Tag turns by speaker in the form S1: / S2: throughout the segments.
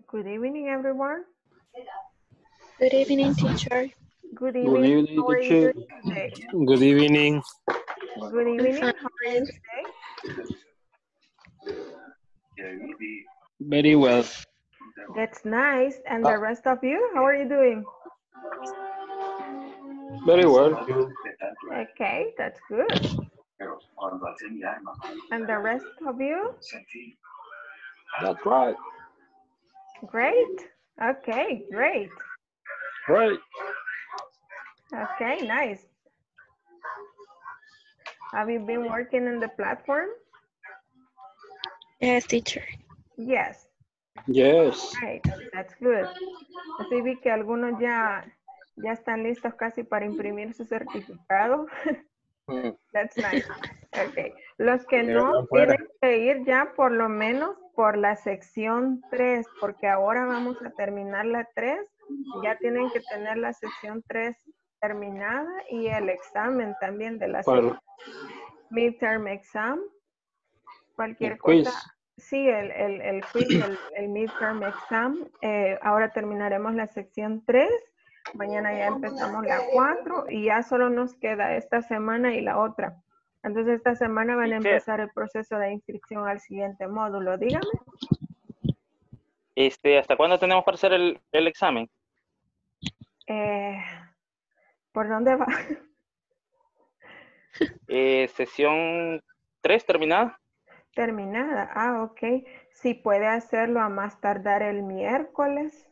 S1: Good evening, everyone.
S2: Good evening, teacher.
S1: Good
S3: Good
S1: evening.
S3: evening,
S1: How are you
S3: teacher.
S1: doing today?
S3: Good evening.
S1: Good
S2: I'm
S1: evening.
S2: fine.
S1: How are you today?
S3: Very well.
S1: That's nice. And the rest of you, how are you doing?
S3: Very well.
S1: Okay, that's good. And the rest of you?
S3: That's right.
S1: Great. Okay, great.
S3: Right.
S1: Okay, nice. Have you been working in the platform?
S2: Yes, teacher.
S1: Yes.
S3: Yes.
S1: Great. That's good. Así vi que algunos ya están listos casi para imprimir su certificado. That's nice. Okay. Los que no tienen que ir ya por lo menos por la sección 3, porque ahora vamos a terminar la 3. Ya tienen que tener la sección 3 terminada y el examen también de la sección. Midterm exam. Cualquier
S3: El
S1: cosa.
S3: quiz.
S1: Sí, el quiz, el midterm exam. Ahora terminaremos la sección 3. Mañana ya empezamos la 4 y ya solo nos queda esta semana y la otra. Entonces esta semana van a empezar el proceso de inscripción al siguiente módulo. Dígame.
S4: ¿Hasta cuándo tenemos para hacer el examen?
S1: ¿Por dónde va?
S4: Sesión 3 terminada.
S1: Terminada. Ah, ok. Si puede hacerlo a más tardar el miércoles.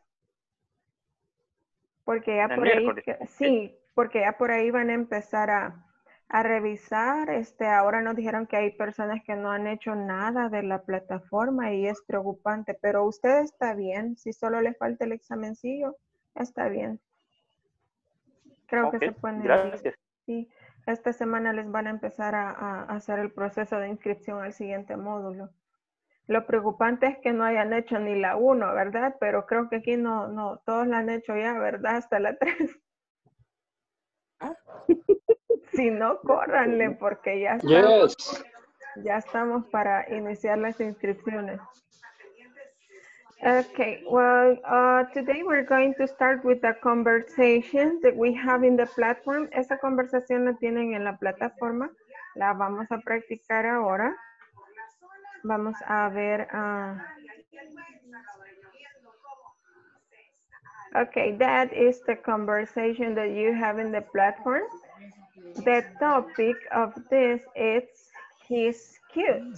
S1: Porque ya
S4: El
S1: por ahí,
S4: miércoles.
S1: sí, porque ya por ahí van a empezar a revisar. Ahora nos dijeron que hay personas que no han hecho nada de la plataforma y es preocupante, pero usted está bien. Si solo le falta el examencillo, está bien. Creo que se pueden ir.
S4: Gracias.
S1: Sí, esta semana les van a empezar a hacer el proceso de inscripción al siguiente módulo. Lo preocupante es que no hayan hecho ni la 1, ¿verdad? Pero creo que aquí no, todos la han hecho ya, ¿verdad? Hasta la 3. Si no, córranle porque ya estamos para iniciar las inscripciones. Okay, well, today we're going to start with the conversation that we have in the platform. Esa conversación la tienen en la plataforma. La vamos a practicar ahora. Vamos a ver. Okay, that is the conversation that you have in the platform. The topic of this is he's cute.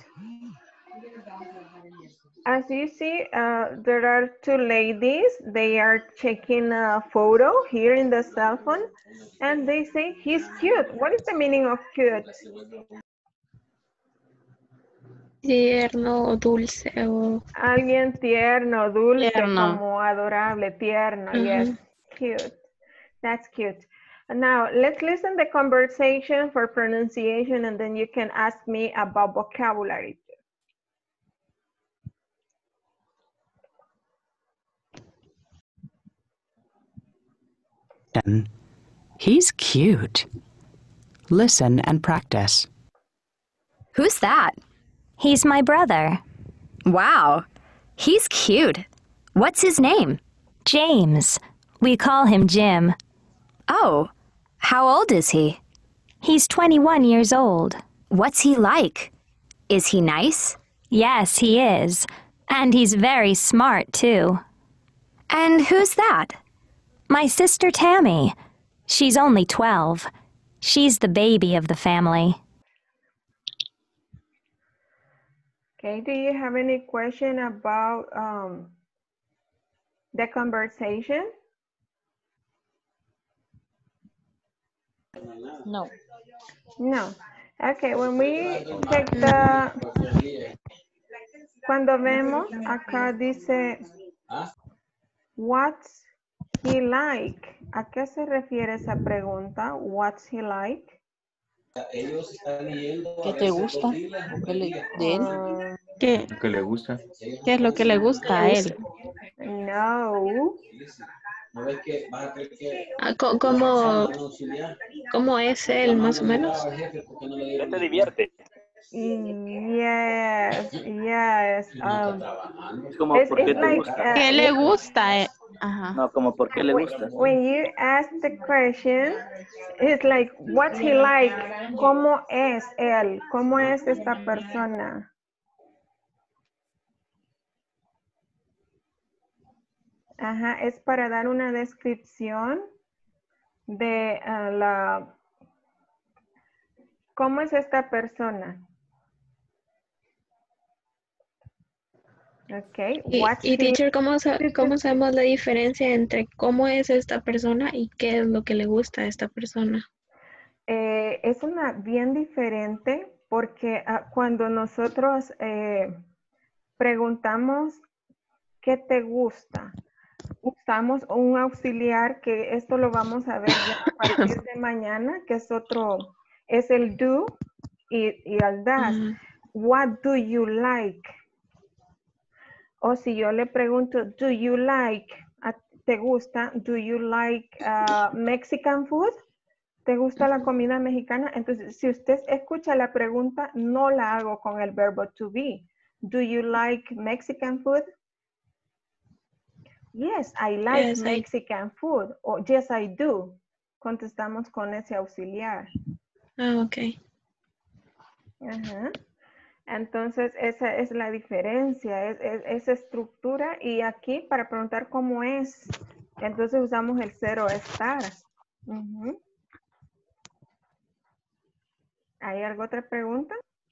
S1: As you see, there are two ladies. They are checking a photo here in the cell phone and they say he's cute. What is the meaning of cute?
S2: Tierno, dulce o...
S1: Alguien tierno, dulce,
S2: Tierno.
S1: como adorable, tierno. Yes, cute. That's cute. Now, let's listen the conversation for pronunciation and then you can ask me about vocabulary.
S5: He's cute. Listen and practice.
S6: Who's that?
S7: He's my brother.
S6: Wow, he's cute. What's his name?
S7: James. We call him Jim.
S6: Oh, how old is he?
S7: He's 21 years old.
S6: What's he like? Is he nice?
S7: Yes, he is. And he's very smart, too.
S6: And who's that?
S7: My sister Tammy. She's only 12. She's the baby of the family.
S1: Okay, do you have any question about the conversation?
S2: No.
S1: No. Okay, when we check cuando vemos, acá dice, what's he like? ¿A qué se refiere esa pregunta? What's he like?
S2: ¿Qué te gusta? ¿De él? ¿Qué?
S8: ¿Qué le gusta?
S2: ¿Qué es lo que le gusta a él?
S1: No.
S2: ¿Cómo es él, más o menos?
S4: ¿Qué te divierte?
S1: Yes, yes.
S8: Es como, ¿por qué
S1: It's
S8: te
S1: like,
S8: gusta?
S2: ¿Qué le gusta? Ajá.
S8: No, como, ¿por qué le gusta?
S1: when you ask the question, it's like, what's he like? ¿Cómo es él? ¿Cómo es esta persona? Ajá, es para dar una descripción de ¿cómo es esta persona? Okay, what's
S9: Y teacher, ¿cómo
S1: his-
S9: sabemos la diferencia entre cómo es esta persona y qué es lo que le gusta a esta persona?
S1: Es una bien diferente porque cuando nosotros preguntamos qué te gusta, usamos un auxiliar que esto lo vamos a ver ya a partir de mañana, que es el do y el does. What do you like? O si yo le pregunto, do you like, ¿te gusta? Do you like Mexican food? ¿Te gusta la comida mexicana? Entonces, si usted escucha la pregunta, no la hago con el verbo to be. Do you like Mexican food? Yes, I like
S9: Yes,
S1: Mexican food. O yes, I do. Contestamos con ese auxiliar.
S9: ok.
S1: Ajá. Entonces, esa es la diferencia, esa estructura. Y aquí, para preguntar cómo es, entonces usamos el cero estar. ¿Hay alguna otra pregunta?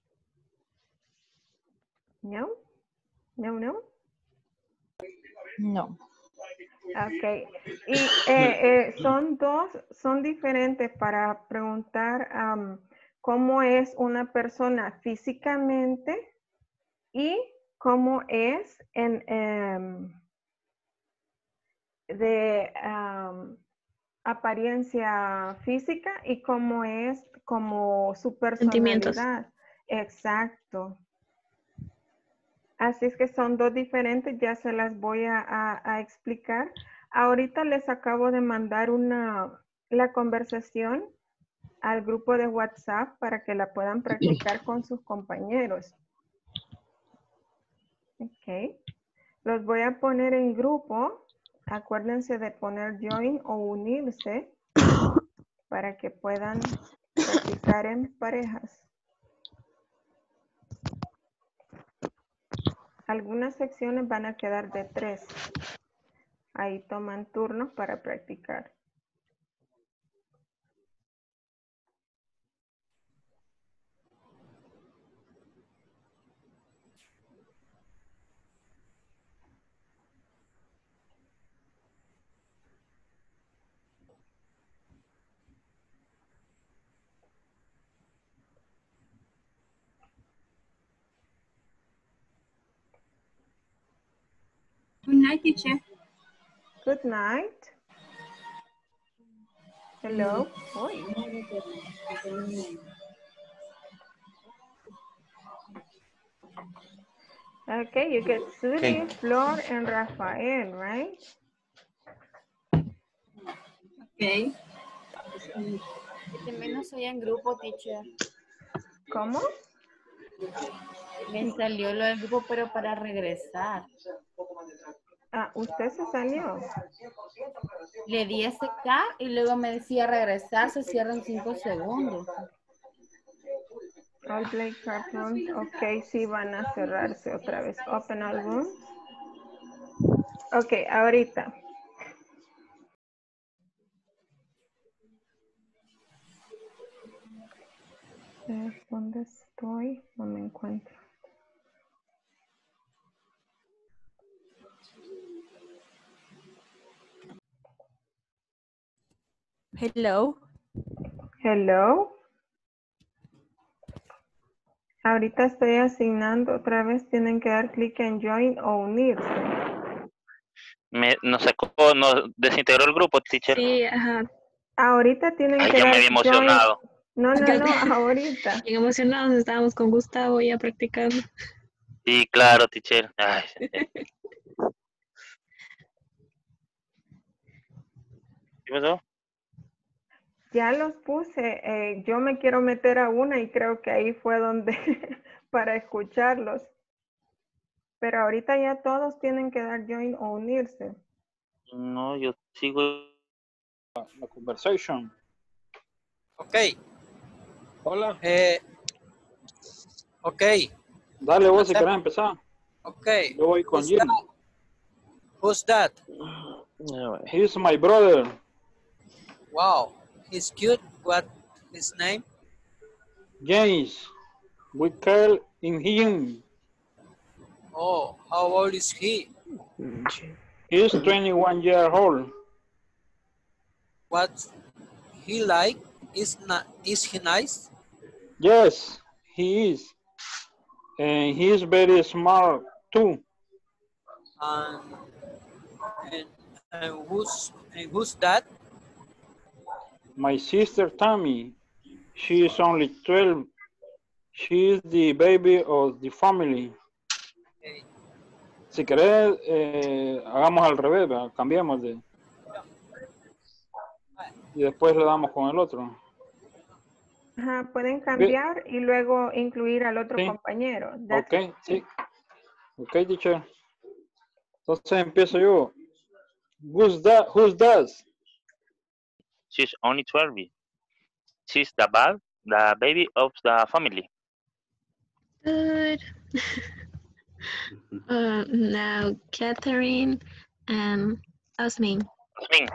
S1: No. No, no.
S2: No.
S1: Ok. Y son diferentes para preguntar cómo es una persona físicamente y cómo es de apariencia física y cómo es como su
S9: Sentimientos.
S1: personalidad. Exacto. Así es que son dos diferentes, ya se las voy a explicar. Ahorita les acabo de mandar la conversación al grupo de WhatsApp para que la puedan practicar con sus compañeros. Ok. Los voy a poner en grupo. Acuérdense de poner join o unirse para que puedan practicar en parejas. Algunas secciones van a quedar de 3. Ahí toman turnos para practicar.
S10: Good night, teacher.
S1: Good night. Hello. Hoy. Okay, you get Suri, Flor, and Rafael, right?
S10: Okay.
S11: También no estoy en grupo, teacher.
S1: ¿Cómo?
S11: Me salió lo del grupo, pero para regresar.
S1: Ah, ¿usted se salió?
S11: Le di aceptar y luego me decía regresar, se cierran 5 segundos.
S1: All play cartoons. Ok, sí van a cerrarse otra vez. Open all rooms. Ok, ahorita. ¿Dónde estoy? No me encuentro.
S2: Hello.
S1: Hello. Ahorita estoy asignando, otra vez tienen que dar clic en join o unirse.
S4: Nos sacó, nos desintegró el grupo, teacher.
S9: Sí, ajá.
S1: Ahorita tienen
S4: Ay,
S1: que
S4: ya me
S1: dar
S4: había emocionado.
S1: join. No, ahorita.
S9: Bien emocionados, estábamos con Gustavo ya practicando.
S4: Sí, claro, teacher. Ay, ¿qué pasó?
S1: Ya los puse. Yo me quiero meter a una y creo que ahí fue donde para escucharlos. Pero ahorita ya todos tienen que dar join o unirse.
S4: No, yo sigo.
S3: La conversation.
S12: Ok.
S3: Hola.
S12: Ok.
S3: Dale vos si querés empezar.
S12: Ok.
S3: Yo voy con Jim.
S12: Who's that?
S3: He's my brother.
S12: Wow. He's cute. What his name?
S3: James. We call him.
S12: Oh, how old is he?
S3: He's 21 years old.
S12: What he like? Is he nice?
S3: Yes, he is. And he's very smart too.
S12: And who's that?
S3: My sister Tammy. She is only 12. She is the baby of the family.
S12: Okay.
S3: Si querés, hagamos al revés, ¿verdad? Cambiamos de... Y después le damos con el otro.
S1: Ajá, pueden cambiar y luego incluir al otro
S3: Sí.
S1: compañero.
S3: Ok, sí. Ok, teacher. Entonces empiezo yo. Who's that?
S4: She's only 12. She's the baby of the family.
S9: Good. Now, Catherine and Osmin.
S4: Osmin.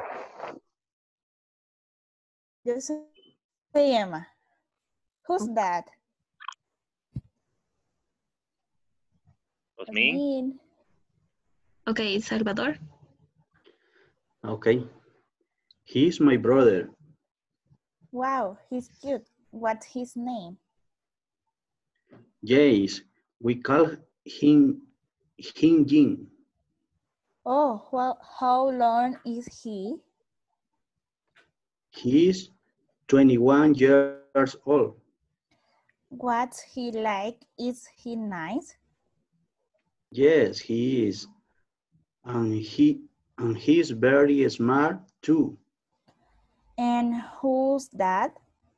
S13: Yo soy Emma. Who's that?
S4: Osmin.
S9: Okay, Salvador.
S8: Okay. He's my brother.
S13: Wow, he's cute. What's his name?
S8: Yes, we call him Jin.
S13: Oh, well, how long is he?
S8: He's 21 years old.
S13: What's he like? Is he nice?
S8: Yes, he is. And he's very smart too.
S13: And who's that?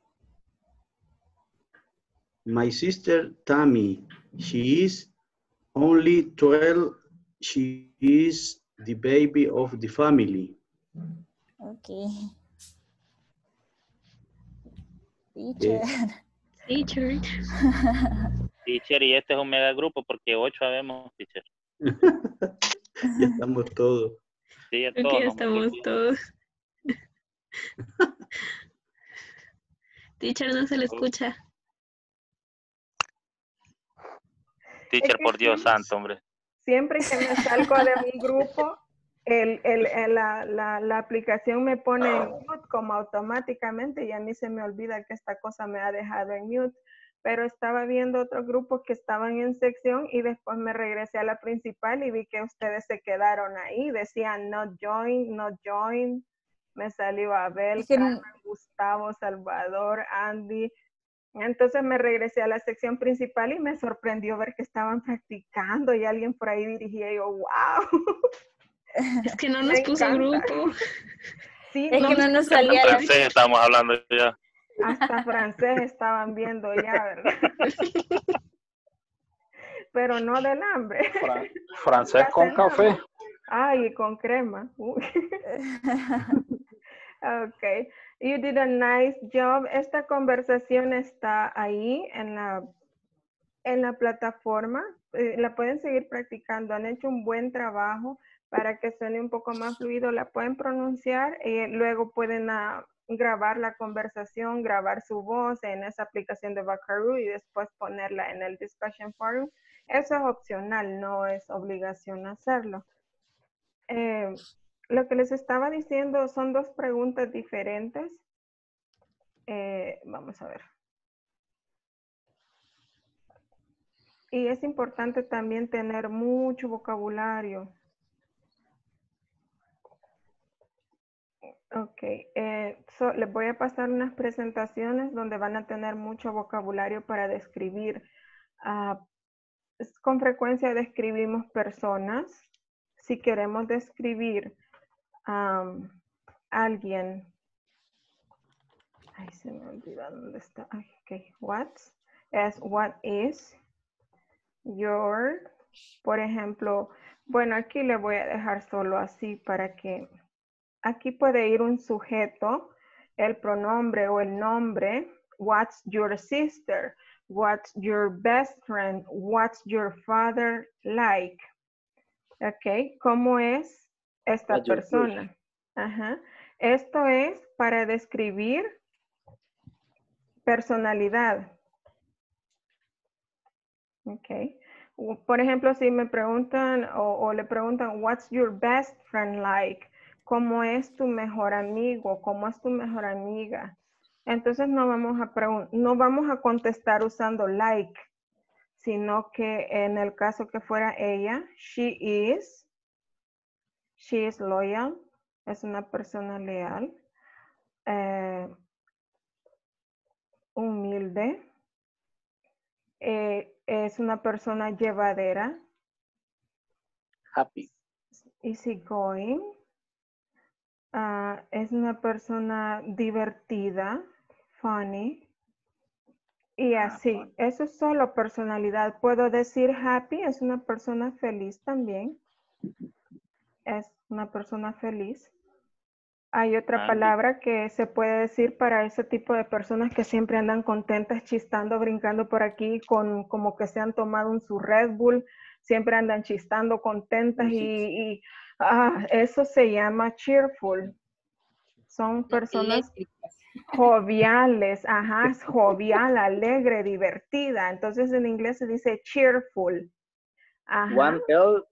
S8: My sister Tammy. She is only 12. She is the baby of the family.
S13: Okay. Teacher.
S9: Teacher.
S4: Teacher, y este es un mega grupo porque 8 habemos, teacher.
S8: Ya estamos todos.
S4: Sí, ya
S9: Creo
S4: todos.
S9: que ya estamos todos. Teacher, no se le escucha.
S4: Teacher, por Dios santo, hombre.
S1: Siempre que me salgo de un grupo, la aplicación me pone en mute como automáticamente y a mí se me olvida que esta cosa me ha dejado en mute. Pero estaba viendo otros grupos que estaban en sección y después me regresé a la principal y vi que ustedes se quedaron ahí. Decían not join, not join. Me salió Abel, Carmen, Gustavo, Salvador, Andy. Entonces me regresé a la sección principal y me sorprendió ver que estaban practicando y alguien por ahí dirigía y yo, wow.
S9: Es que no nos puso grupo.
S1: Sí,
S13: es que no nos salía.
S4: Francés estamos hablando ya.
S1: Hasta francés estaban viendo ya, ¿verdad? Pero no del hambre.
S3: Francés con café.
S1: Ay, y con crema. Okay. You did a nice job. Esta conversación está ahí en la plataforma. La pueden seguir practicando. Han hecho un buen trabajo para que suene un poco más fluido. La pueden pronunciar y luego pueden grabar la conversación, grabar su voz en esa aplicación de Buckaroo y después ponerla en el discussion forum. Eso es opcional, no es obligación hacerlo. Lo que les estaba diciendo son dos preguntas diferentes. Vamos a ver. Y es importante también tener mucho vocabulario. Ok, les voy a pasar unas presentaciones donde van a tener mucho vocabulario para describir. Con frecuencia describimos personas. Si queremos describir a alguien Ay, se me olvidó dónde está. Ay, ok. What is your, por ejemplo, bueno, aquí le voy a dejar solo así para que, aquí puede ir un sujeto, el pronombre o el nombre. What's your sister? What's your best friend? What's your father like? Ok, ¿cómo es esta
S14: What's your
S1: persona? Ajá. Esto es para describir personalidad. Ok. Por ejemplo, si me preguntan o le preguntan, what's your best friend like? ¿Cómo es tu mejor amigo? ¿Cómo es tu mejor amiga? Entonces no vamos a contestar usando like, sino que en el caso que fuera ella, she is loyal, es una persona leal, humilde, es una persona llevadera,
S14: Happy.
S1: easygoing, es una persona divertida, funny, y así. Eso es solo personalidad. Puedo decir happy, es una persona feliz también. Es una persona feliz. Hay otra palabra que se puede decir para ese tipo de personas que siempre andan contentas, chistando, brincando por aquí, como que se han tomado su Red Bull, siempre andan chistando, contentas y eso se llama cheerful. Son personas joviales, es jovial, alegre, divertida. Entonces en inglés se dice cheerful.
S14: One L.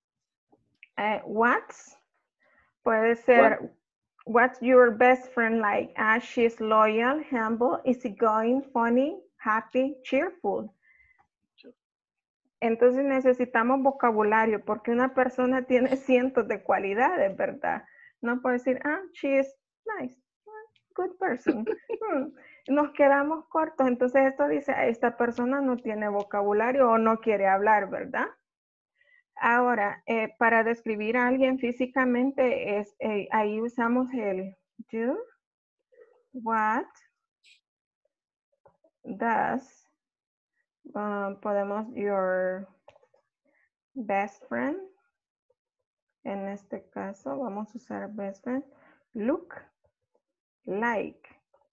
S1: What's puede ser what's your best friend like? She's loyal, humble, easygoing, funny, happy, cheerful. Entonces necesitamos vocabulario porque una persona tiene cientos de cualidades, ¿verdad? No puede decir, she is nice, good person. Nos quedamos cortos. Entonces esto dice, esta persona no tiene vocabulario o no quiere hablar, ¿verdad? Ahora, para describir a alguien físicamente, ahí usamos el do, what, does, podemos your best friend, en este caso vamos a usar best friend, look, like.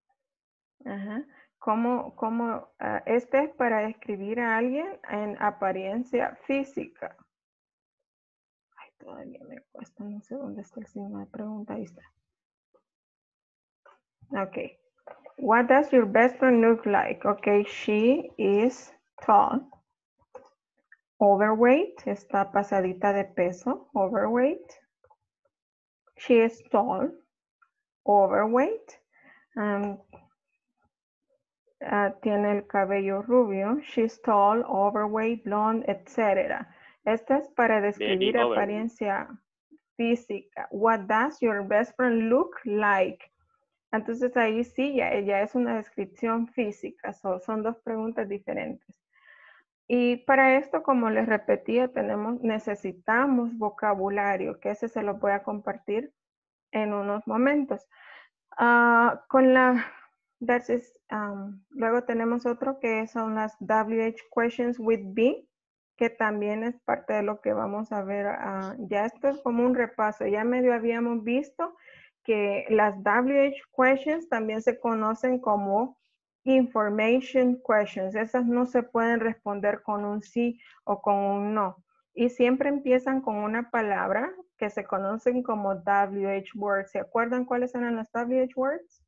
S1: Este es para describir a alguien en apariencia física. Ay, todavía me cuesta, no sé dónde está el signo de pregunta, ahí está. Okay. What does your best friend look like? Okay, she is tall. Overweight, está pasadita de peso. Overweight. She is tall. Overweight. Tiene el cabello rubio. She's tall, overweight, blonde, etc. Esta es para describir apariencia física. What does your best friend look like? Entonces ahí sí, ya es una descripción física. Son dos preguntas diferentes. Y para esto, como les repetía, necesitamos vocabulario, que ese se lo voy a compartir en unos momentos. Luego tenemos otro que son las WH questions with be, que también es parte de lo que vamos a ver. Ya esto es como un repaso. Ya medio habíamos visto que las WH questions también se conocen como information questions. Esas no se pueden responder con un sí o con un no. Y siempre empiezan con una palabra que se conocen como WH words. ¿Se acuerdan cuáles eran las WH words?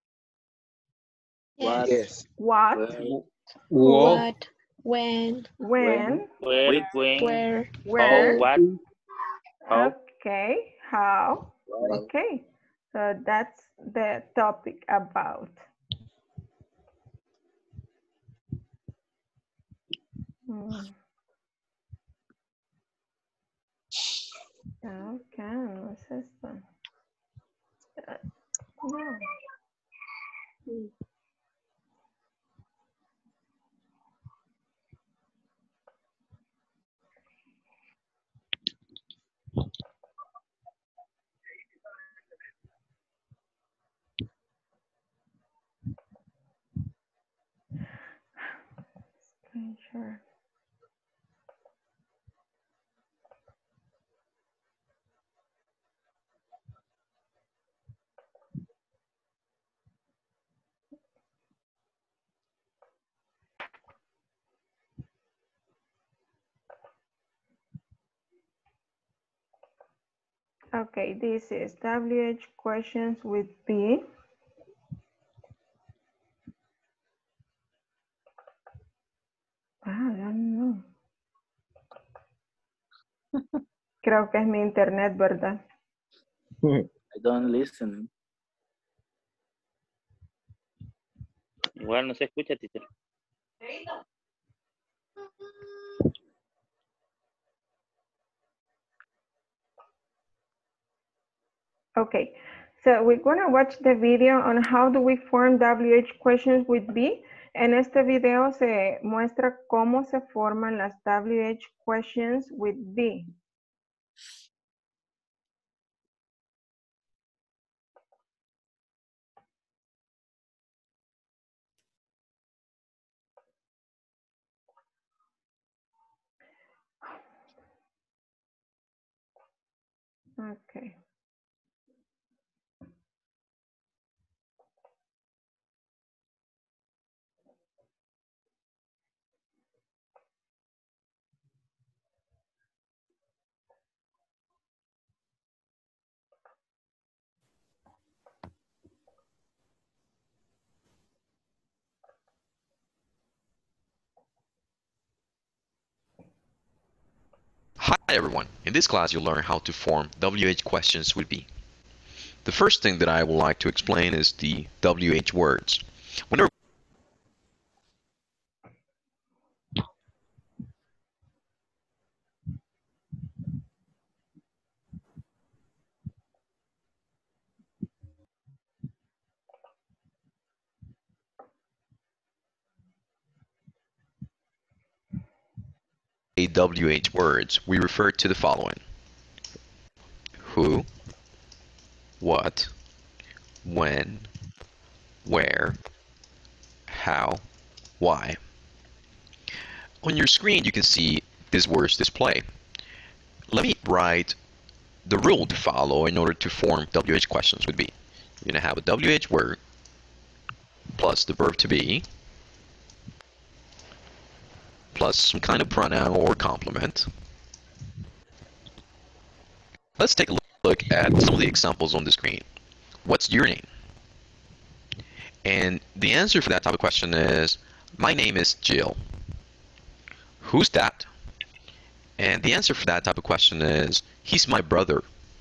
S12: Yes.
S14: Yes.
S1: What?
S9: What? When?
S1: When?
S4: Where?
S9: Where?
S1: Where?
S4: What? How?
S1: Okay. How? Okay. So that's the topic about. Okay, no es esto. No. teacher. Okay, this is WH questions with B. I don't know. Creo que es mi internet, ¿verdad?
S14: I don't listen.
S4: Igual no se escucha, teacher.
S1: Okay, so we're going to watch the video on how do we form WH questions with B. En este video se muestra cómo se forman las WH questions with B. Okay.
S15: Hi everyone, in this class you'll learn how to form WH questions with B. The first thing that I would like to explain is the WH words. Whenever WH words, we refer to the following: who, what, when, where, how, why. On your screen you can see these words displayed. Let me write the rule to follow in order to form WH questions with B. You're going to have a WH word plus the verb to be plus some kind of pronoun or complement. Let's take a look at some of the examples on the screen. What's your name? And the answer for that type of question is, my name is Jill. Who's that? And the answer for that type of question is, he's my brother.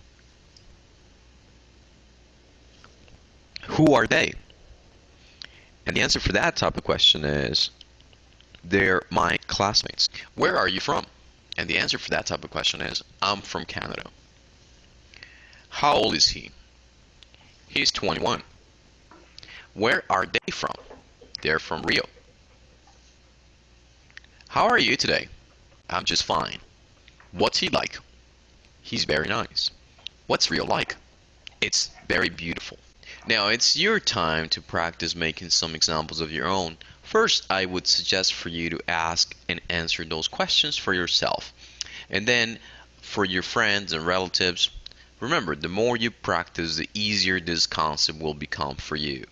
S15: Who are they? And the answer for that type of question is, they're my classmates. Where are you from? And the answer for that type of question is, I'm from Canada. How old is he? He's 21. Where are they from? They're from Rio. How are you today? I'm just fine. What's he like? He's very nice. What's Rio like? It's very beautiful. Now it's your time to practice making some examples of your own. First, I would suggest for you to ask and answer those questions for yourself. And then for your friends and relatives, remember, the more you practice, the easier this concept will become for you.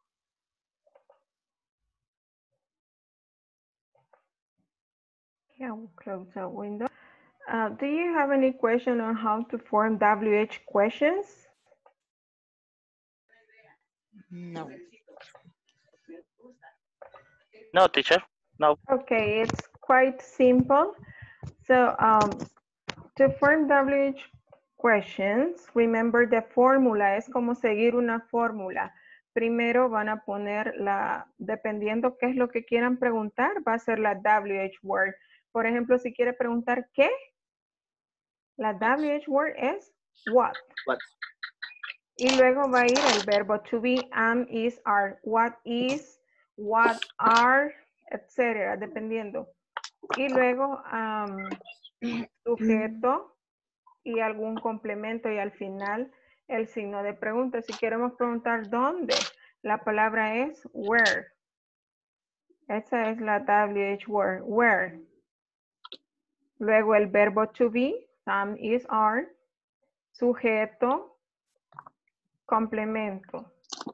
S1: Yeah, we'll close that window. Do you have any question on how to form WH questions?
S2: No.
S4: No, teacher. No.
S1: Okay, it's quite simple. So to form WH questions, remember the fórmula, es como seguir una fórmula. Primero van a poner dependiendo qué es lo que quieran preguntar, va a ser la WH word. Por ejemplo, si quiere preguntar qué, la WH word es what. Y luego va a ir el verbo to be, am, is, are, what is, what are, etcétera, dependiendo. Y luego sujeto y algún complemento y al final el signo de pregunta. Si queremos preguntar dónde, la palabra es where. Esa es la WH word. Where. Luego el verbo to be. Some is, are. Sujeto. Complemento.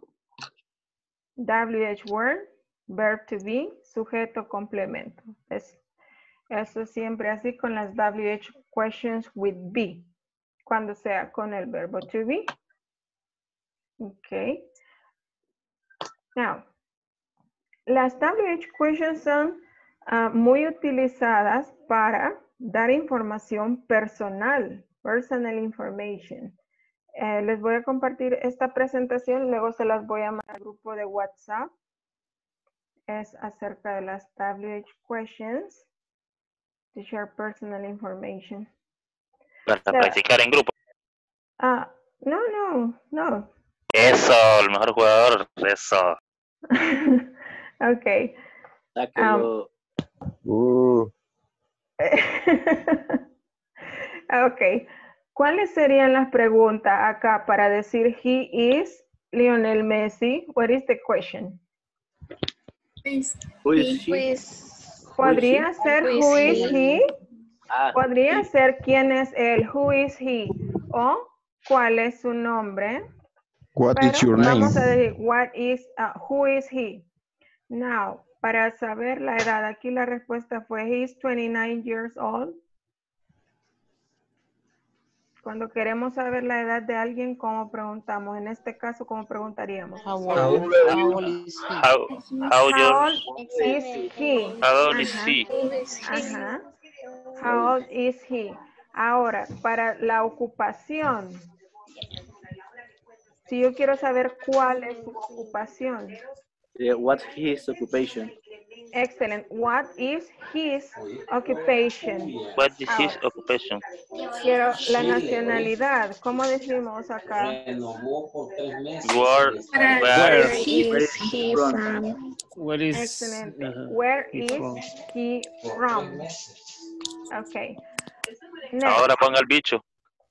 S1: WH word. Verb to be. Sujeto. Complemento. Eso siempre así con las WH questions with be. Cuando sea con el verbo to be. Ok. Now, las WH questions son muy utilizadas para dar información personal, personal information. Les voy a compartir esta presentación, luego se las voy a mandar al grupo de WhatsApp. Es acerca de las WH questions to share personal information.
S4: Para practicar en grupo.
S1: No.
S4: Eso, el mejor jugador, eso.
S1: Ok.
S14: Sáquelo.
S1: Ok. ¿Cuáles serían las preguntas acá para decir he is Lionel Messi? What is the question?
S14: Who is he?
S1: Podría ser who is he.
S14: Ah,
S1: Podría ser quién es él, who is he. O cuál es su nombre.
S16: What is your name?
S1: Vamos a decir who is he. Now, para saber la edad, aquí la respuesta fue he is 29 years old. Cuando queremos saber la edad de alguien, ¿cómo preguntamos? En este caso, ¿cómo preguntaríamos?
S2: How old is he?
S4: How old is he?
S1: Ajá. How old is he? Ahora, para la ocupación. Si yo quiero saber cuál es su ocupación.
S14: What's his occupation?
S1: Excellent. What is his occupation?
S4: What is his occupation?
S1: Quiero la nacionalidad. ¿Cómo decimos acá?
S4: Where
S9: is he from?
S17: Where is
S1: Excellent. Where is he from? Okay. Next.
S4: Ahora ponga el bicho.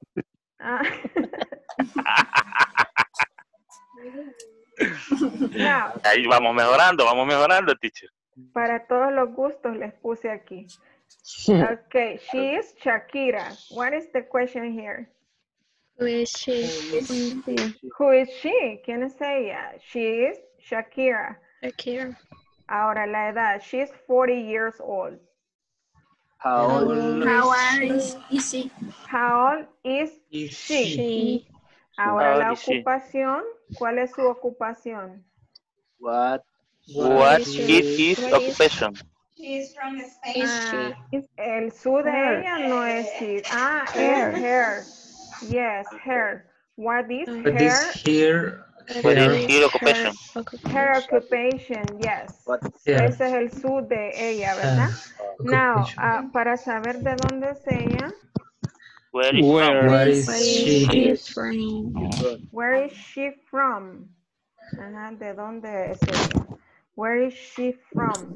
S1: Now,
S4: ahí vamos mejorando, teacher.
S1: Para todos los gustos les puse aquí. Okay, she is Shakira. What is the question here?
S9: Who is she?
S1: Who is she? ¿Quién es ella? She is Shakira.
S9: Shakira.
S1: Ahora la edad. She is 40 years old.
S14: How old
S10: is she?
S1: How old is she? Ahora la ocupación. ¿Cuál es su ocupación?
S14: What
S4: is his occupation?
S10: She is from Spain.
S1: El su de ella no es his. Es her. Yes, her. What is her?
S4: What is her occupation?
S1: Her occupation, yes. Ese es el su de ella, ¿verdad? Now, para saber de dónde es ella.
S17: Where is she
S9: from?
S1: Where is she from? Ajá, ¿de dónde es ella? Where is she from?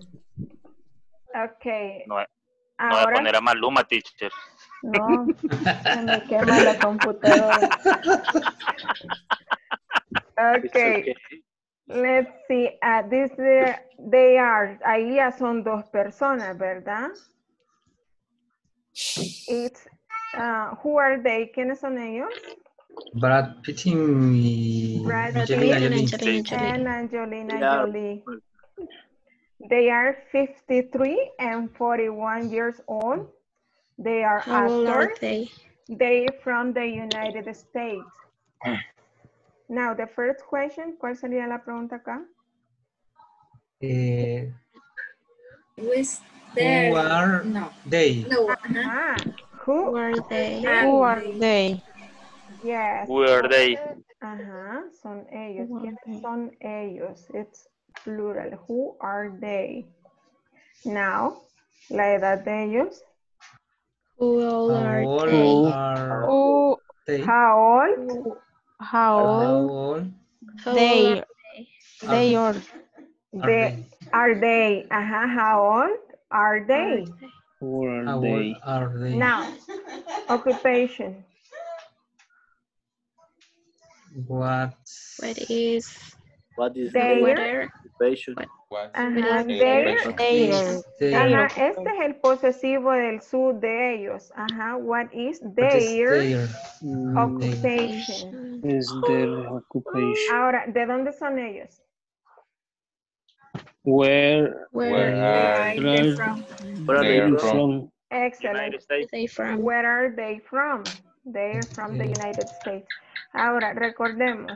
S1: Okay.
S4: No voy a poner a Maluma, teacher.
S1: No, se me quema la computadora. Okay. Let's see. They are. Ahí ya son dos personas, ¿verdad? It's. Who are they? ¿Quiénes son ellos?
S18: Brad Pitt y Angelina Jolie.
S1: And Angelina Jolie. They are 53 and 41 years old. They are
S9: How old are
S1: actors. They from the United States. Now, the first question, ¿cuál sería la pregunta acá?
S18: Who are they?
S1: Who are they?
S2: Who are they?
S1: Yes.
S4: Who are they?
S1: Ajá, son ellos. ¿Quiénes son ellos? It's plural. Who are they? Now, la edad de ellos.
S9: How old are they?
S1: How old?
S2: How old? They
S1: are they? Ajá, how old are they?
S17: Who are they?
S1: Now, occupation.
S18: What
S9: is
S1: their
S14: occupation?
S1: Ajá, their. Ajá, este es el posesivo del su de ellos. Ajá, what is their occupation?
S17: Is their occupation?
S1: Ahora, ¿de dónde son ellos?
S17: Where
S9: are they from?
S1: Excellent. Where are they from? They're from the United States. Ahora, recordemos.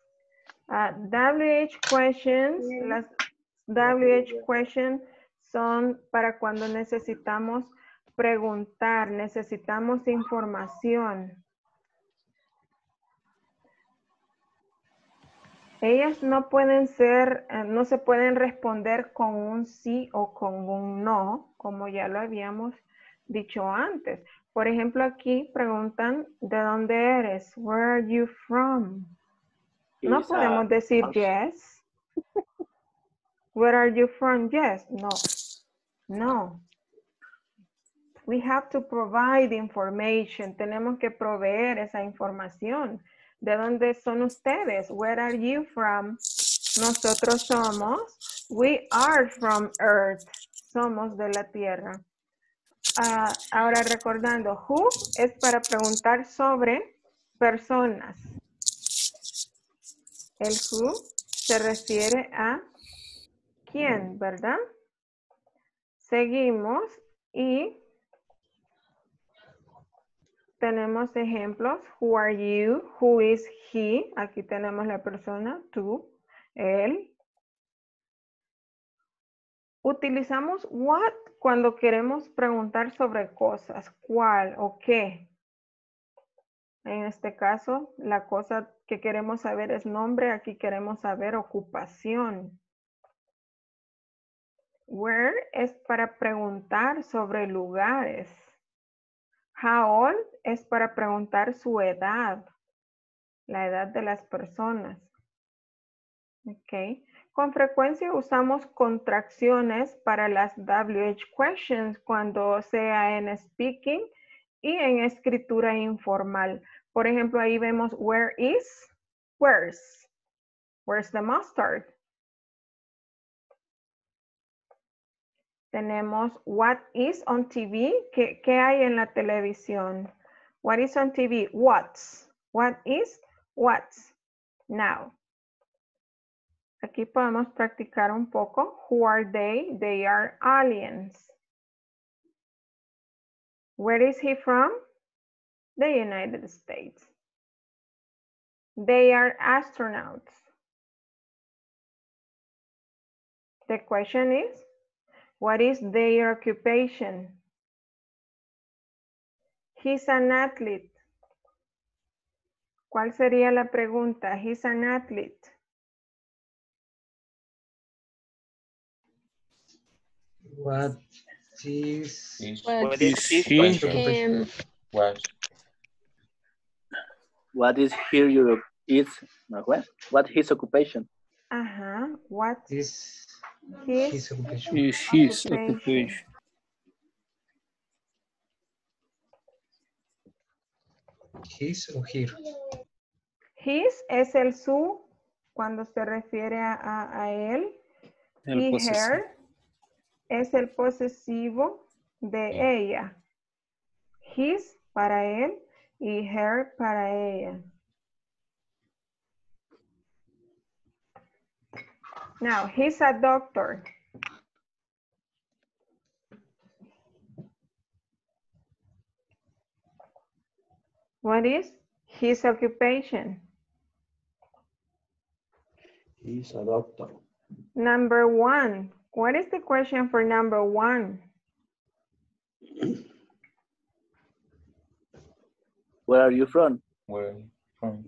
S1: WH questions, las WH questions son para cuando necesitamos preguntar, necesitamos información. Ellas no pueden ser, no se pueden responder con un sí o con un no, como ya lo habíamos dicho antes. Por ejemplo, aquí preguntan, ¿de dónde eres? Where are you from? No podemos decir yes. Where are you from? Yes. No. No. We have to provide information. Tenemos que proveer esa información. ¿De dónde son ustedes? Where are you from? Nosotros somos. We are from Earth. Somos de la Tierra. Ahora recordando, who es para preguntar sobre personas. El who se refiere a quién, ¿verdad? Seguimos y tenemos ejemplos. Who are you? Who is he? Aquí tenemos la persona, tú, él. Utilizamos what cuando queremos preguntar sobre cosas. ¿Cuál o qué? En este caso, la cosa que queremos saber es nombre. Aquí queremos saber ocupación. Where es para preguntar sobre lugares. How old es para preguntar su edad. La edad de las personas. Ok. Con frecuencia usamos contracciones para las WH questions cuando sea en speaking y en escritura informal. Por ejemplo, ahí vemos where is, where's. Where's the mustard? Tenemos what is on TV. ¿Qué hay en la televisión? What is on TV? What's. What is, what's. Now. Aquí podemos practicar un poco. Who are they? They are aliens. Where is he from? The United States. They are astronauts. The question is, what is their occupation? He's an athlete. ¿Cuál sería la pregunta? He's an athlete.
S18: What is his
S14: occupation? What is his occupation?
S1: What
S18: is
S1: his
S18: occupation?
S17: Is his occupation?
S18: His o her.
S1: His es el su cuando se refiere a él.
S17: El
S1: y
S17: posesivo.
S1: her es el posesivo de ella. His para él y her para ella. Now, he's a doctor. What is his occupation?
S8: He's a doctor.
S1: Number 1. What is the question for number 1?
S14: Where are you from?
S19: Where are you from?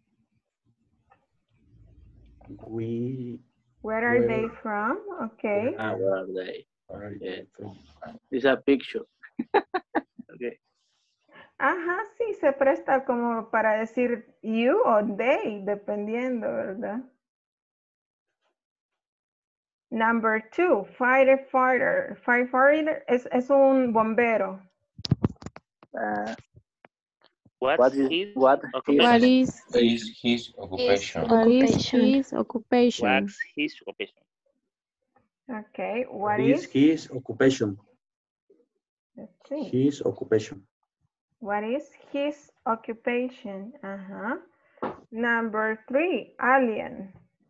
S1: Where are they from? Okay.
S14: Where are they? It's a picture. Okay.
S1: Ajá, sí, se presta como para decir you o they, dependiendo, ¿verdad? Number 2, firefighter. Firefighter es un bombero.
S4: What is his occupation?
S19: His occupation.
S9: What is his occupation?
S4: What's his occupation?
S1: Okay, what
S8: is
S1: is
S8: his occupation?
S1: let's see.
S8: His occupation.
S1: What is his occupation? Number 3, alien.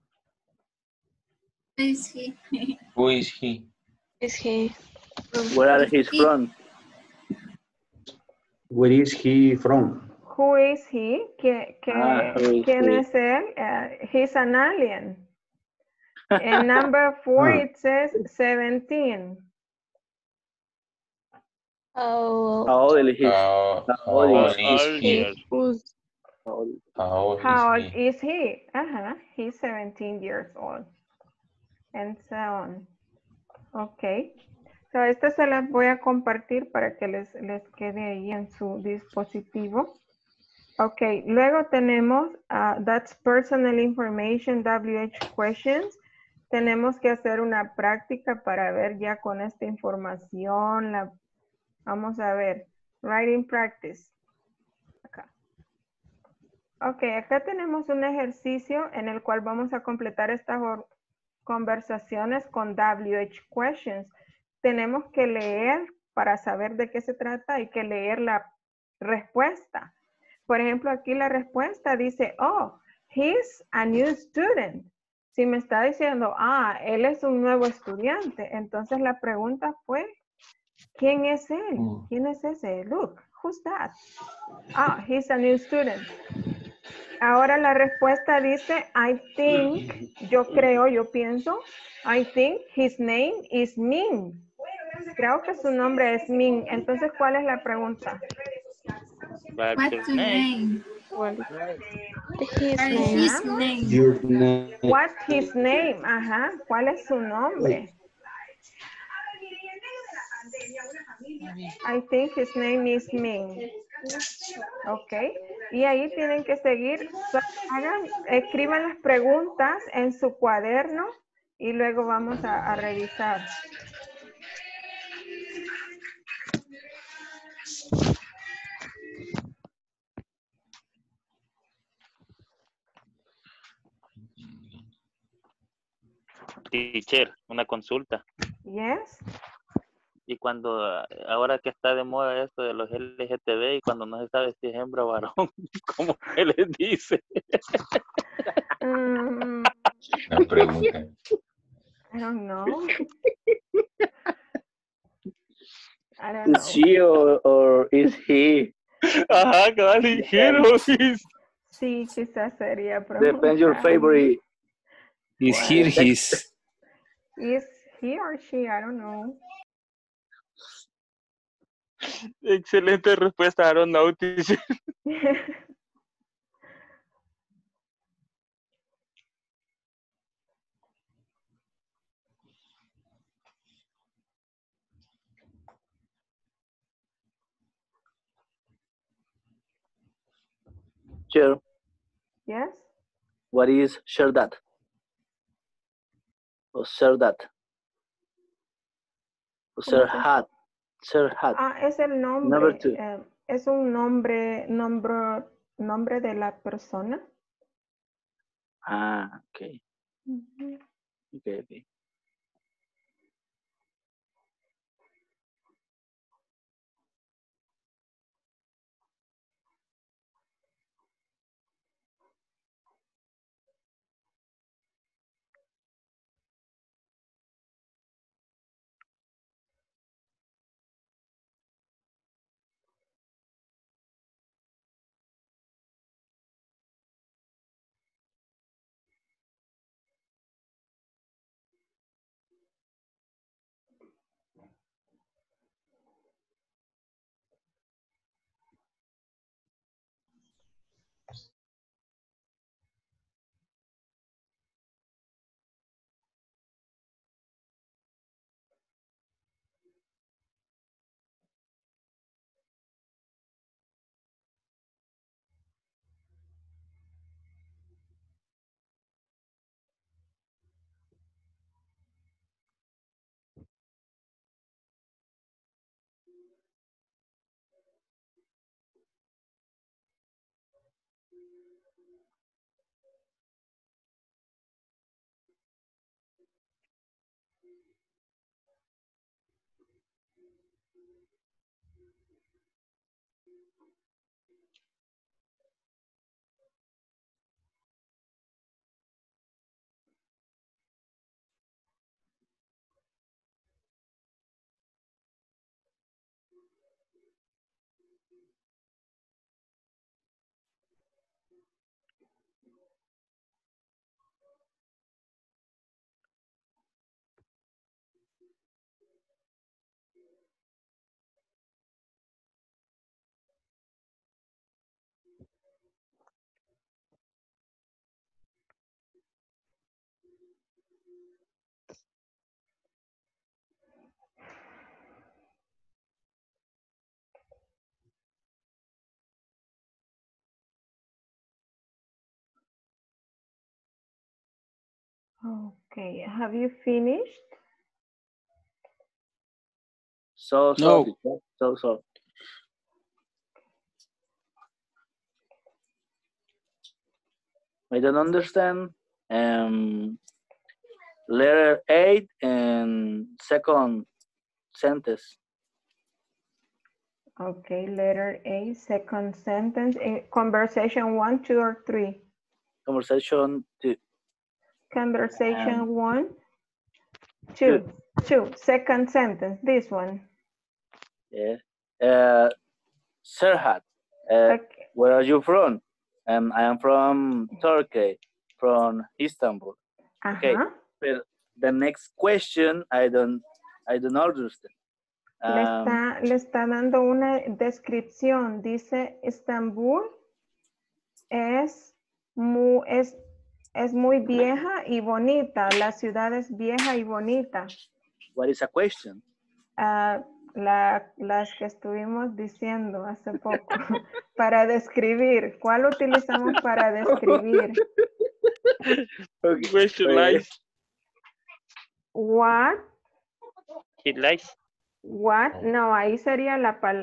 S10: Is he?
S17: Who is he?
S9: Is he?
S14: Where are he from?
S8: Where is he from?
S1: Who is he?
S14: Who is
S1: ¿Quién
S14: he?
S1: es él? He's an alien. And number 4, it says 17.
S9: Oh,
S14: How old is he?
S17: How
S14: How old
S17: old
S14: is
S17: is he?
S9: who's
S14: How old?
S17: How old
S1: How
S17: is
S1: old
S17: he?
S1: is he? He's 17 years old. And so on. Ok. So, estas se las voy a compartir para que les quede ahí en su dispositivo. Ok, luego tenemos That's Personal Information, WH Questions. Tenemos que hacer una práctica para ver ya con esta información. Vamos a ver. Writing Practice. Acá. Ok, acá tenemos un ejercicio en el cual vamos a completar estas conversaciones con WH Questions. Tenemos que leer para saber de qué se trata, hay que leer la respuesta. Por ejemplo, aquí la respuesta dice, oh, he's a new student. Si me está diciendo, él es un nuevo estudiante, entonces la pregunta fue, ¿quién es él? ¿Quién es ese? Look, who's that? He's a new student. Ahora la respuesta dice, I think, yo creo, yo pienso, I think his name is Min. Creo que su nombre es Min. Entonces, ¿cuál es la pregunta?
S10: What's your name?
S9: his name?
S10: His name.
S8: Your name.
S1: What's his name? ¿Cuál es su nombre? I think his name is Min. Ok. Y ahí tienen que seguir. Escriban las preguntas en su cuaderno y luego vamos a revisar.
S4: Teacher, una consulta.
S1: Yes.
S4: Y cuando, ahora que está de moda esto de los LGTB y cuando no se sabe si es hembra o varón, ¿cómo se les dice?
S17: Una pregunta.
S1: I don't know. I don't
S14: Is
S1: know.
S14: she or is he?
S4: Ajá, cabal, his.
S1: Sí, quizás sería
S14: Depends your favorite.
S17: Is here his?
S1: Is he or she? I don't know.
S4: Excelente respuesta, I don't know, teacher.
S14: Sure.
S1: Yes.
S14: What is share that? Or share that? Or share hat? Share hat.
S1: Es el nombre.
S14: Number 2.
S1: Es un nombre de la persona.
S14: Okay.
S1: Uh-huh.
S14: Okay.
S1: Okay, have you finished?
S14: So,
S3: No.
S14: teacher. So. I don't understand. Letter 8 and second sentence.
S1: Okay, letter A, second sentence. Conversation 1, 2, or 3?
S14: Conversation 2.
S1: Conversation 1, 2. 2. Second sentence, this one.
S14: Yeah. Serhat,
S1: Okay.
S14: where are you from? I am from Turkey, from Istanbul. Okay. But the next question, I don't understand.
S1: Le está dando una descripción. Dice, Estambul es muy vieja y bonita. La ciudad es vieja y bonita.
S14: What is a question?
S1: Las que estuvimos diciendo hace poco. Para describir. ¿Cuál utilizamos para describir?
S14: Okay.
S4: Question lies.
S1: What?
S4: He lies.
S1: What? No, ahí sería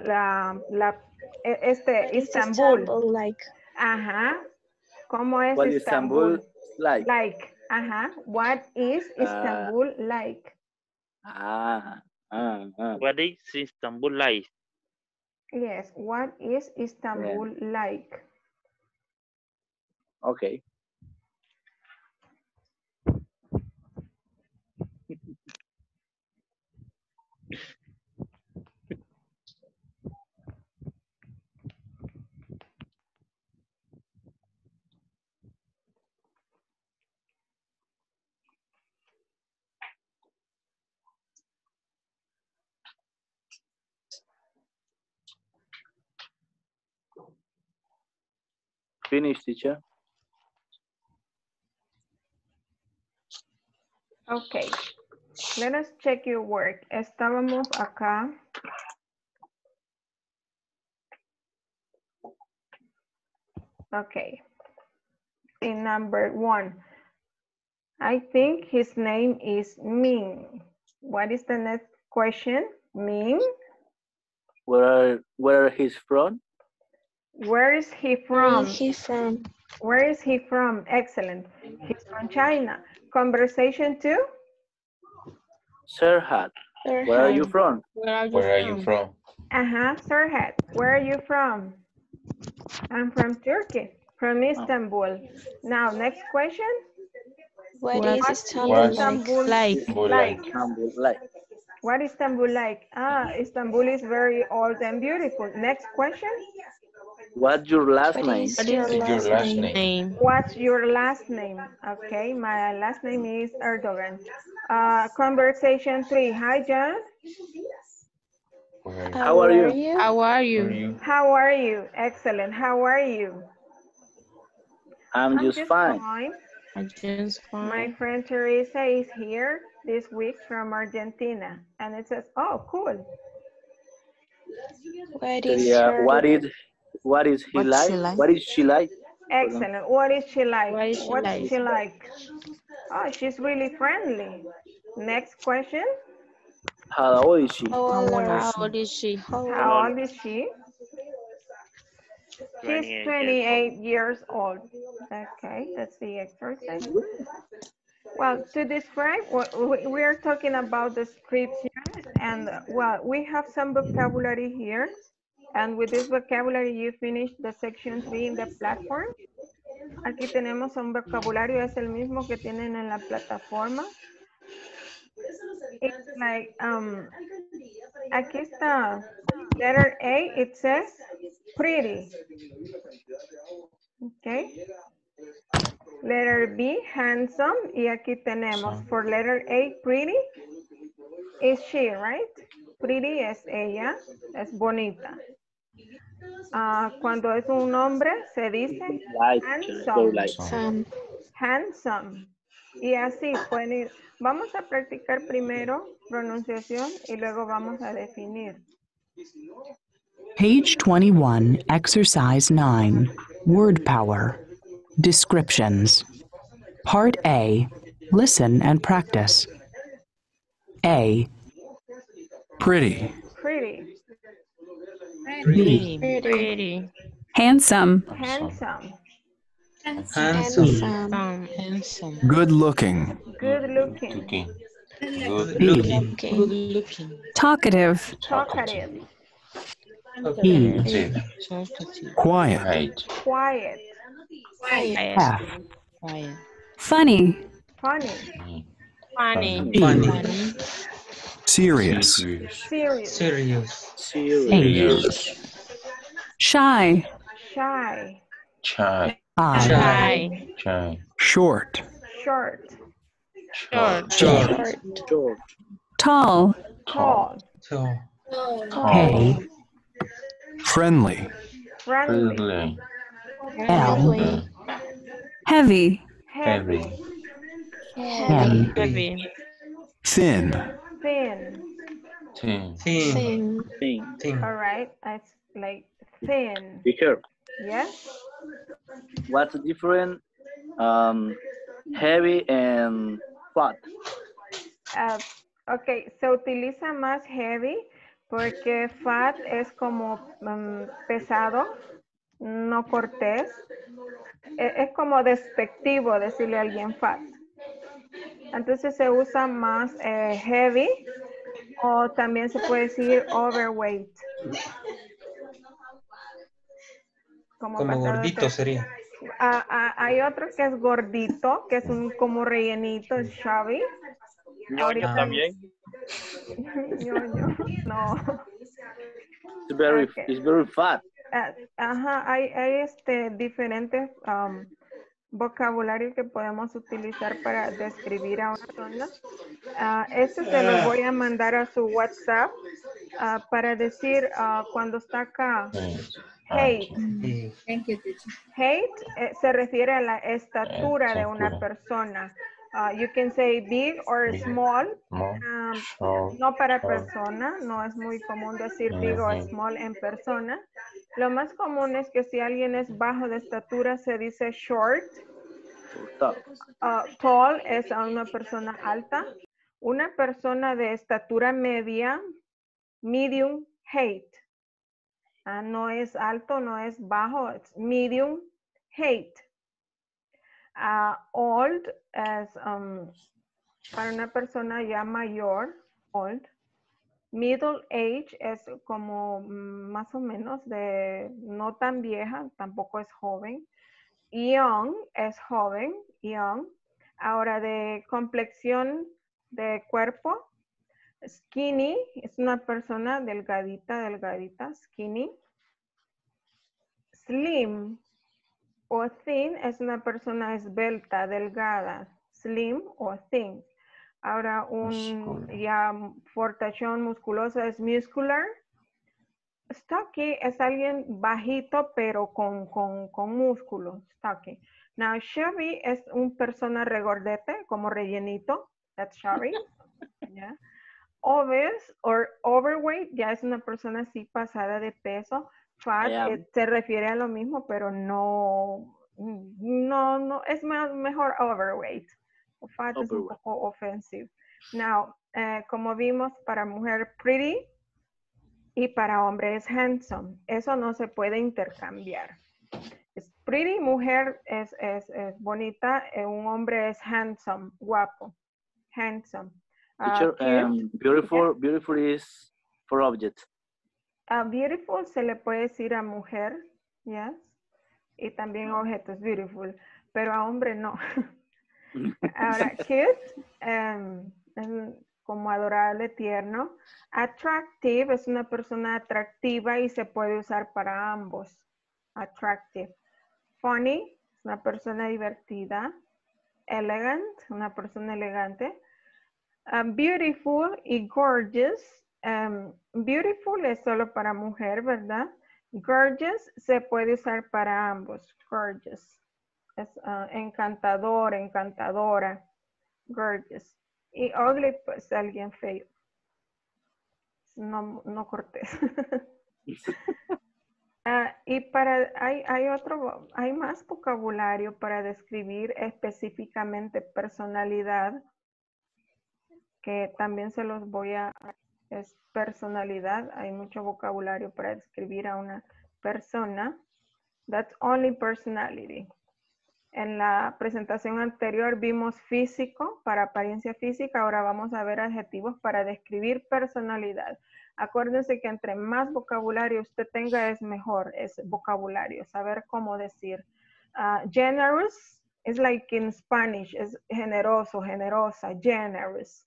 S1: Istanbul.
S9: Like.
S1: Ajá. ¿Cómo es
S14: What is
S1: Istanbul?
S14: like?
S1: Like. Ajá. What is Istanbul like?
S4: What is Istanbul like?
S1: Yes. What is Istanbul like?
S14: Okay. Finish, teacher.
S1: Okay. Let us check your work. Estábamos acá. Okay. In number 1. I think his name is Ming. What is the next question? Ming?
S14: Where he's from?
S1: Where is he from?
S9: Where is he from?
S1: Where is he from? Excellent. He's from China. Conversation 2?
S14: Serhat, where are you from?
S17: Where are you from?
S1: Serhat, where are you from? I'm from Turkey, from Istanbul. Now, next question.
S9: What is Istanbul like?
S1: What is Istanbul like? Istanbul is very old and beautiful. Next question.
S14: What's your last name?
S17: What is your last name?
S1: What's your last name? Okay, my last name is Erdogan. Conversation 3. Hi, John.
S14: How are you?
S17: How are you?
S1: How are you? Excellent. How are you?
S14: I'm just fine.
S17: I'm just fine.
S1: My friend Teresa is here this week from Argentina, and it says, "Oh, cool."
S14: What is he like? What is she like?
S1: Excellent. What is she like?
S17: What is she like?
S1: Oh, she's really friendly. Next question.
S14: How old is she?
S17: How old is she?
S1: How old is she? She's 28 years old. Okay, that's the exercise. Well, to describe, we are talking about description, and well, we have some vocabulary here. And with this vocabulary, you finish the section 3 in the platform. Aquí tenemos un vocabulario, es el mismo que tienen en la plataforma. It's like, aquí está, letter A, it says pretty. Okay. Letter B, handsome. Y aquí tenemos, for letter A, pretty, is she, right? Pretty es ella, es bonita. Cuando es un hombre, se dice handsome. Handsome. Y así pueden ir. Vamos a practicar primero pronunciación y luego vamos a definir.
S5: Page 21, Exercise 9, Word Power, Descriptions. Part A, Listen and Practice. A. Pretty.
S1: Pretty.
S5: B.
S17: Pretty.
S1: Handsome.
S18: Handsome.
S16: Good looking.
S1: Good looking.
S16: B.
S17: Good looking.
S1: Talkative. Talkative.
S16: E. Quiet.
S1: Quiet.
S16: F.
S1: Funny.
S17: Funny.
S16: Serious.
S1: Serious.
S16: H.
S1: Shy.
S16: I. Short.
S1: Short.
S11: Tall.
S16: K. Friendly.
S1: Friendly.
S16: L.
S11: Heavy.
S16: M. Thin.
S1: Thin. All right. It's like thin.
S14: Teacher,
S1: Yes.
S14: what's the difference heavy and fat?
S1: Ok, se utiliza más heavy porque fat es como pesado, no cortés. Es como despectivo decirle a alguien fat. Entonces se usa más heavy o también se puede decir overweight.
S18: Como gordito sería.
S1: Hay otro que es gordito, que es un como rellenito, es chubby.
S4: Ñoño también.
S1: Ñoño, no.
S14: It's very fat.
S1: Ajá, hay diferentes vocabulario que podemos utilizar para describir a una persona. Este se lo voy a mandar a su WhatsApp para decir cuando está acá. Hate.
S10: Thank you, teacher.
S1: Hate se refiere a la estatura de una persona. You can say big or small. No para persona, no es muy común decir big or small en persona. Lo más común es que si alguien es bajo de estatura se dice short. Tall es a una persona alta. Una persona de estatura media, medium, hate. No es alto, no es bajo, es medium, hate. Old es para una persona ya mayor, old. Middle age es como más o menos de no tan vieja, tampoco es joven. Young es joven, young. Ahora de complexión de cuerpo, skinny es una persona delgadita, skinny. Slim o thin es una persona esbelta, delgada, slim o thin. Ahora ya fortachón musculoso es muscular. Stocky es alguien bajito pero con músculo, stocky. Now chubby es una persona regordete, como rellenito, that's chubby. Yeah. Obese or overweight ya es una persona así pasada de peso. Fat se refiere a lo mismo, pero no, es mejor overweight. Fat es un poco ofensivo. Now, como vimos, para mujer pretty y para hombre es handsome. Eso no se puede intercambiar. Pretty, mujer es bonita, un hombre es handsome, guapo, handsome.
S14: Teacher, beautiful is for object.
S1: Beautiful se le puede decir a mujer, yes, y también objetos beautiful, pero a hombre no. Ahora, cute, es como adorable, tierno. Attractive es una persona atractiva y se puede usar para ambos. Attractive. Funny es una persona divertida. Elegant, una persona elegante. Beautiful y gorgeous. Beautiful es solo para mujer, ¿verdad? Gorgeous se puede usar para ambos. Gorgeous. Es encantador, encantadora. Gorgeous. Y ugly, pues alguien feo. No cortés. Y hay más vocabulario para describir específicamente personalidad, que también se los voy a... Es personalidad, hay mucho vocabulario para describir a una persona. That's only personality. En la presentación anterior vimos físico, para apariencia física, ahora vamos a ver adjetivos para describir personalidad. Acuérdense que entre más vocabulario usted tenga es mejor, es vocabulario, saber cómo decir. Generous is like in Spanish, es generoso, generosa, generous.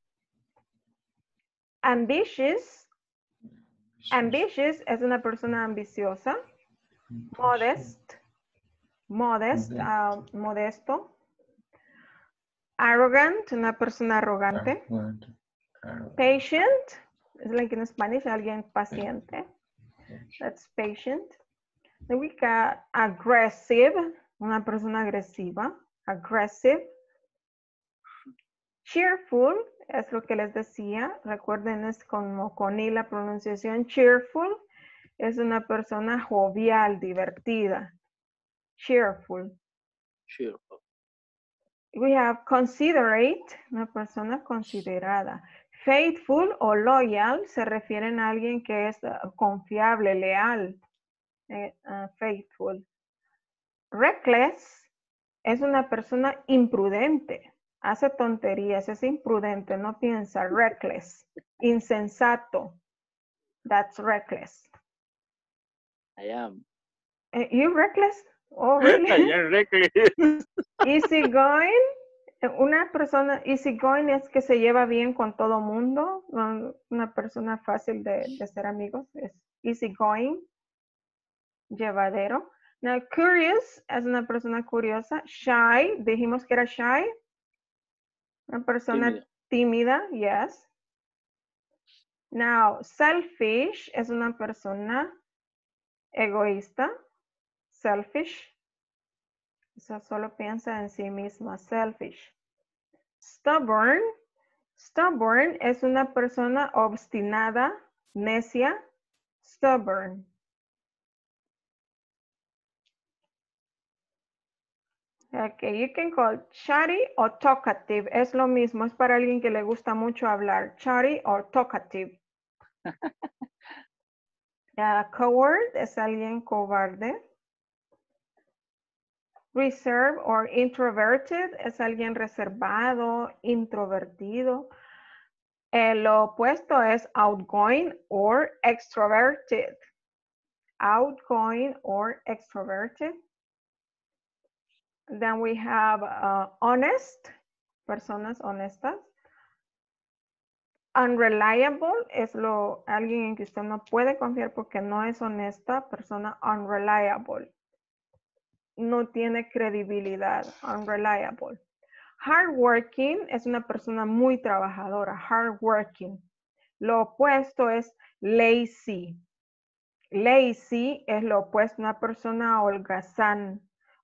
S1: Ambitious, ambitious es una persona ambiciosa. Modest, modesto. Arrogant, una persona arrogante. Patient, es like in Spanish, alguien paciente. That's patient. Then we got aggressive, una persona agresiva. Aggressive. Cheerful, es lo que les decía. Recuerden, es como con I la pronunciación. Cheerful es una persona jovial, divertida. Cheerful.
S14: Cheerful.
S1: We have considerate, una persona considerada. Faithful o loyal se refieren a alguien que es confiable, leal. Faithful. Reckless es una persona imprudente. Hace tonterías, es imprudente, no piensa. Reckless. Insensato. That's reckless.
S14: I am.
S1: You reckless? Oh, really?
S14: I am reckless.
S1: Easygoing. Una persona easygoing es que se lleva bien con todo mundo. Una persona fácil de ser amigos. Es easygoing. Llevadero. Now, curious es una persona curiosa. Shy. Dijimos que era shy. Una persona tímida. Yes. Now, selfish es una persona egoísta. Selfish. Eso solo piensa en sí misma. Selfish. Stubborn. Stubborn es una persona obstinada, necia. Stubborn. Okay, you can call chatty o talkative. Es lo mismo, es para alguien que le gusta mucho hablar. Chatty o talkative. Coward es alguien cobarde. Reserved or introverted es alguien reservado, introvertido. Lo opuesto es outgoing or extroverted. Outgoing or extroverted. Then we have honest, personas honestas. Unreliable es alguien en que usted no puede confiar porque no es honesta, persona unreliable. No tiene credibilidad, unreliable. Hardworking es una persona muy trabajadora, hardworking. Lo opuesto es lazy. Lazy es lo opuesto, una persona holgazana.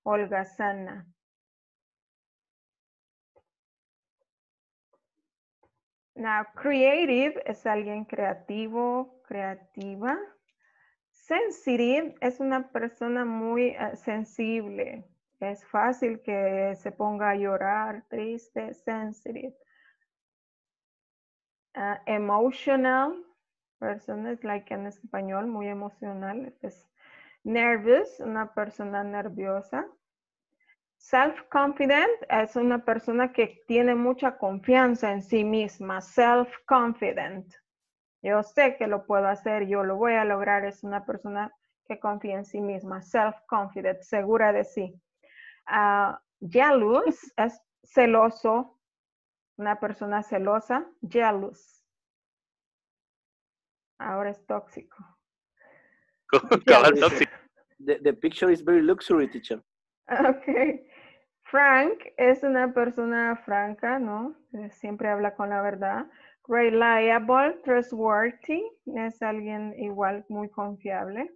S1: Now, creative es alguien creativo, creativa. Sensitive es una persona muy sensible. Es fácil que se ponga a llorar, triste, sensitive. Emotional, personas like en español, muy emocional. Es nervous, una persona nerviosa. Self-confident es una persona que tiene mucha confianza en sí misma. Self-confident. Yo sé que lo puedo hacer, yo lo voy a lograr. Es una persona que confía en sí misma, self-confident, segura de sí. Jealous es celoso, una persona celosa, jealous. Ahora es tóxico.
S14: The picture is very luxury, teacher.
S1: Okay. Frank es una persona franca, ¿no? Siempre habla con la verdad. Reliable, trustworthy, es alguien igual muy confiable.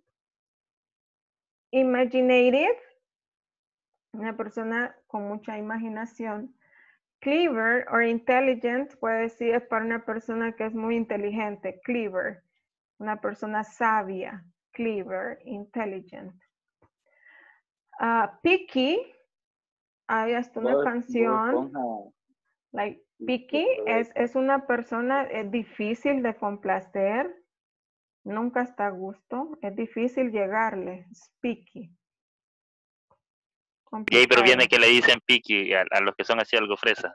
S1: Imaginative, una persona con mucha imaginación. Clever or intelligent puede decir es para una persona que es muy inteligente. Clever, una persona sabia. Clever, intelligent. Picky, hay hasta una canción. Like, picky es una persona difícil de complacer. Nunca está a gusto. Es difícil llegarle. Es picky.
S4: Y pero viene que le dicen picky a los que son así algo fresa.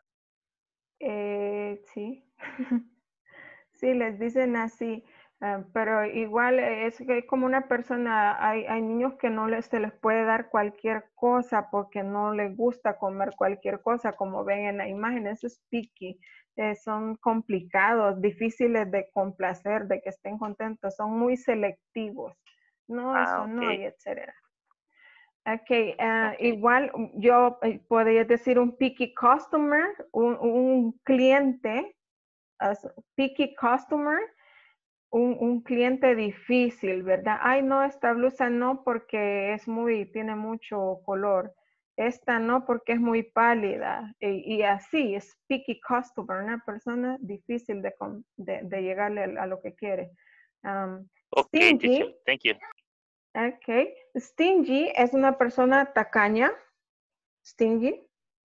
S1: Sí. Sí, les dicen así. Pero igual es que como una persona, hay niños que no se les puede dar cualquier cosa porque no les gusta comer cualquier cosa, como ven en la imagen. Eso es picky. Son complicados, difíciles de complacer, de que estén contentos. Son muy selectivos. No, eso okay. No, y etcétera. Okay, igual yo podría decir un picky customer, un cliente, picky customer, un cliente difícil, ¿verdad? Ay, no, esta blusa no porque tiene mucho color. Esta no porque es muy pálida. Y así, es picky customer, una persona difícil de llegarle a lo que quiere.
S4: Okay, teacher, thank you.
S1: Okay. Stingy es una persona tacaña. Stingy.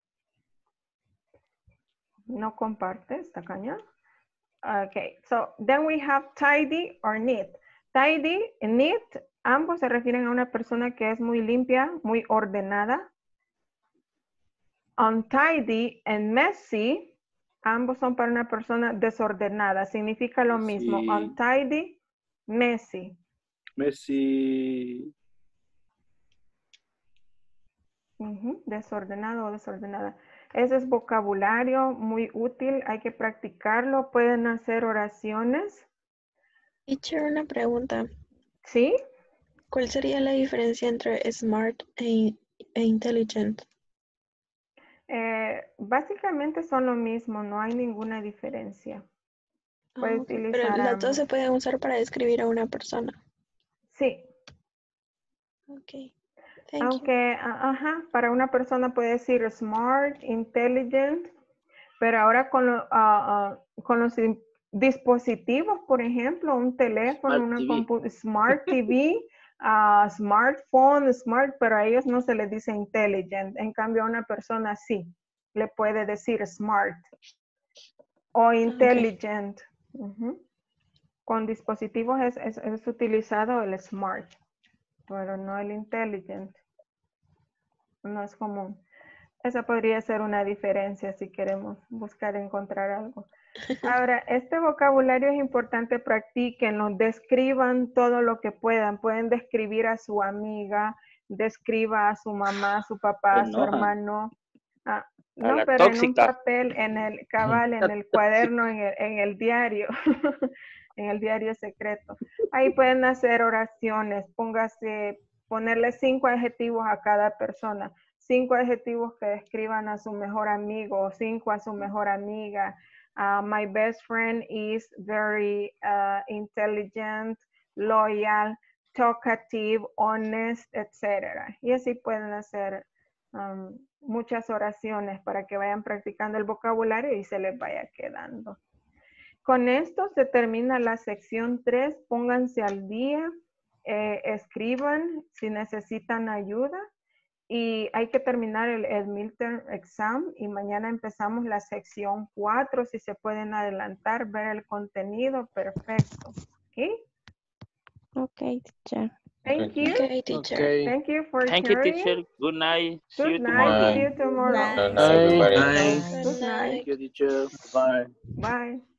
S1: No comparte, es tacaña. Okay, so then we have tidy or neat. Tidy y neat, ambos se refieren a una persona que es muy limpia, muy ordenada. Untidy and messy, ambos son para una persona desordenada. Significa lo mismo. Untidy, messy.
S14: Messy.
S1: Desordenado o desordenada. Ese es vocabulario muy útil, hay que practicarlo. Pueden hacer oraciones.
S9: Teacher, una pregunta.
S1: ¿Sí?
S9: ¿Cuál sería la diferencia entre smart e intelligent?
S1: Básicamente son lo mismo, no hay ninguna diferencia.
S9: Okay. Pero las dos se pueden usar para describir a una persona.
S1: Sí.
S9: Ok.
S1: Aunque, para una persona puede decir smart, intelligent, pero ahora con los dispositivos, por ejemplo, un teléfono, una computadora, Smart TV, smartphone, pero a ellos no se les dice intelligent. En cambio, a una persona sí, le puede decir smart o intelligent. Con dispositivos es utilizado el smart, pero no el intelligent. No es común. Esa podría ser una diferencia si queremos encontrar algo. Ahora, este vocabulario es importante, practíquenlo, describan todo lo que puedan. Pueden describir a su amiga, describa a su mamá, a su papá, a su hermano. No, pero tóxica. En un papel, en el cuaderno, en el diario, en el diario secreto. Ahí pueden hacer oraciones, ponerle 5 adjetivos a cada persona. 5 adjetivos que describan a su mejor amigo, 5 a su mejor amiga. My best friend is very intelligent, loyal, talkative, honest, etc. Y así pueden hacer muchas oraciones para que vayan practicando el vocabulario y se les vaya quedando. Con esto se termina la sección 3. Pónganse al día, escriban si necesitan ayuda. Y hay que terminar el midterm exam y mañana empezamos la sección 4. Si se pueden adelantar, ver el contenido, perfecto.
S13: Okay, teacher.
S1: Thank you.
S9: Okay, teacher.
S1: Okay. Thank you for sharing.
S4: Thank you, teacher. Good night. See you
S1: Good
S4: tomorrow.
S1: night. See you tomorrow.
S18: Good night, everybody.
S1: Good night.
S14: Thank you, teacher. Bye.
S1: Bye.